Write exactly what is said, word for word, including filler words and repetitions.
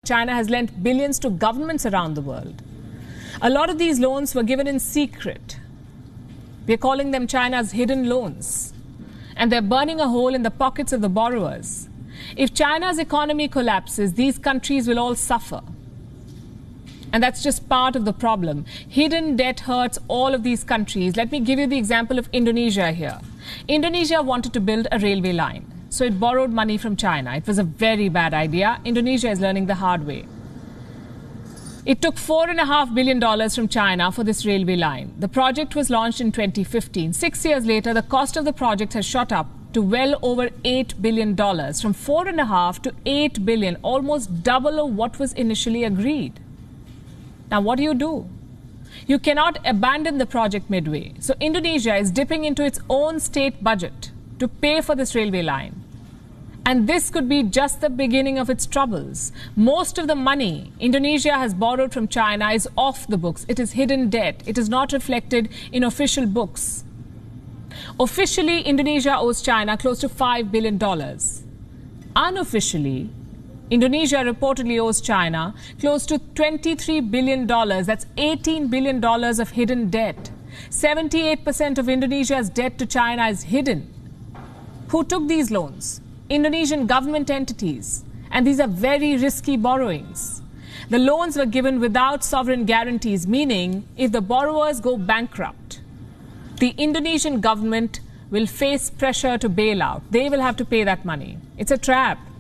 China has lent billions to governments around the world. A lot of these loans were given in secret. We're calling them China's hidden loans. And they're burning a hole in the pockets of the borrowers. If China's economy collapses, these countries will all suffer. And that's just part of the problem. Hidden debt hurts all of these countries. Let me give you the example of Indonesia here. Indonesia wanted to build a railway line. So it borrowed money from China. It was a very bad idea. Indonesia is learning the hard way. It took four point five billion dollars from China for this railway line. The project was launched in twenty fifteen. Six years later, the cost of the project has shot up to well over eight billion dollars, from four point five to eight billion dollars, almost double of what was initially agreed. Now, what do you do? You cannot abandon the project midway. So Indonesia is dipping into its own state budget to pay for this railway line. And this could be just the beginning of its troubles. Most of the money Indonesia has borrowed from China is off the books. It is hidden debt. It is not reflected in official books. Officially, Indonesia owes China close to five billion dollars. Unofficially, Indonesia reportedly owes China close to twenty-three billion dollars. That's eighteen billion dollars of hidden debt. seventy-eight percent of Indonesia's debt to China is hidden. Who took these loans? Indonesian government entities. And these are very risky borrowings. The loans were given without sovereign guarantees, meaning if the borrowers go bankrupt, the Indonesian government will face pressure to bail out. They will have to pay that money. It's a trap.